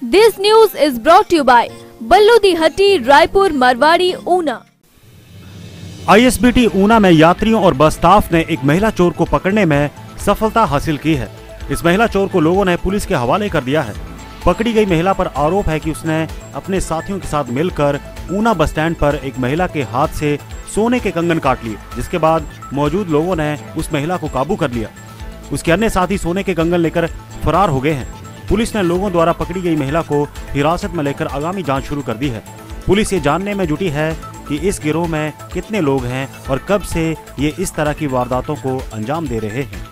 This news is brought to you by बल्लू दी हट्टी, Raipur, Marwari, Una. ISBT Una में यात्रियों और बस स्टाफ ने एक महिला चोर को पकड़ने में सफलता हासिल की है। इस महिला चोर को लोगों ने पुलिस के हवाले कर दिया है। पकड़ी गई महिला पर आरोप है कि उसने अपने साथियों के साथ मिलकर ऊना बस स्टैंड पर एक महिला के हाथ से सोने के कंगन काट लिए, जिसके बाद मौजूद लोगों ने उस महिला को काबू कर लिया। उसके अन्य साथी सोने के कंगन लेकर फरार हो गए हैं। पुलिस ने लोगों द्वारा पकड़ी गई महिला को हिरासत में लेकर आगामी जांच शुरू कर दी है। पुलिस ये जानने में जुटी है कि इस गिरोह में कितने लोग हैं और कब से ये इस तरह की वारदातों को अंजाम दे रहे हैं।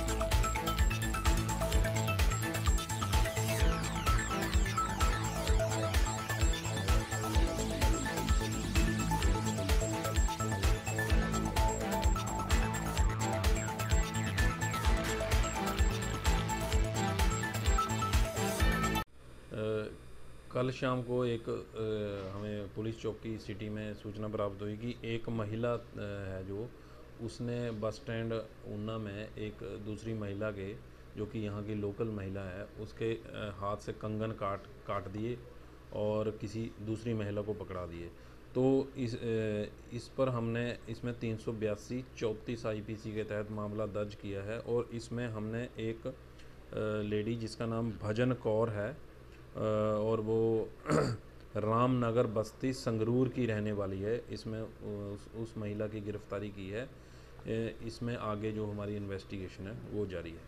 कल शाम को एक हमें पुलिस चौकी सिटी में सूचना प्राप्त हुई कि एक महिला है जो उसने बस स्टैंड ऊना में एक दूसरी महिला के, जो कि यहाँ की लोकल महिला है, उसके हाथ से कंगन काट दिए और किसी दूसरी महिला को पकड़ा दिए। तो इस पर हमने इसमें 382/34 IPC के तहत मामला दर्ज किया है और इसमें हमने एक लेडी जिसका नाम भजन कौर है और वो रामनगर बस्ती संगरूर की रहने वाली है, इसमें उस महिला की गिरफ्तारी की है। इसमें आगे जो हमारी इन्वेस्टिगेशन है वो जारी है।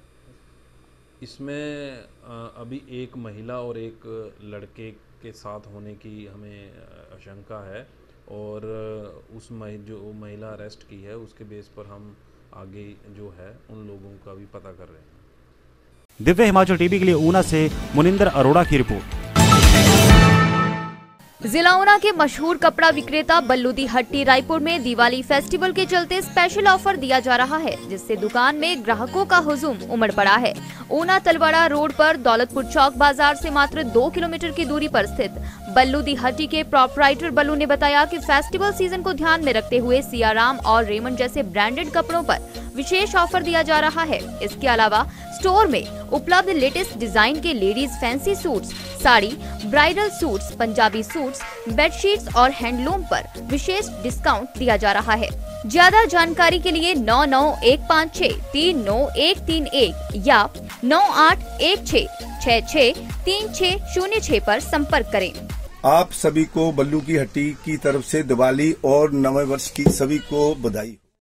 इसमें अभी एक महिला और एक लड़के के साथ होने की हमें आशंका है और जो महिला अरेस्ट की है उसके बेस पर हम आगे जो है उन लोगों का भी पता कर रहे हैं। दिव्य हिमाचल टीवी के लिए ऊना से मुनिंदर अरोड़ा की रिपोर्ट। जिला ऊना के मशहूर कपड़ा विक्रेता बल्लू दी हट्टी रायपुर में दिवाली फेस्टिवल के चलते स्पेशल ऑफर दिया जा रहा है, जिससे दुकान में ग्राहकों का हुजूम उमड़ पड़ा है। ऊना तलवाड़ा रोड पर दौलतपुर चौक बाजार से मात्र 2 किलोमीटर की दूरी पर स्थित बल्लू दी हट्टी के प्रोपराइटर बल्लू ने बताया कि फेस्टिवल सीजन को ध्यान में रखते हुए सियाराम और रेमंड जैसे ब्रांडेड कपड़ों पर विशेष ऑफर दिया जा रहा है। इसके अलावा स्टोर में उपलब्ध लेटेस्ट डिजाइन के ladies fancy suits, sari, bridal suits, Punjabi suits, bedsheets और हैंडलूम पर विशेष डिस्काउंट दिया जा रहा है। ज्यादा जानकारी के लिए 9915639131 या 9816663606 पर संपर्क करें। आप सभी को बल्लू की हट्टी की तरफ से दिवाली और नवे वर्ष की सभी को बधाई।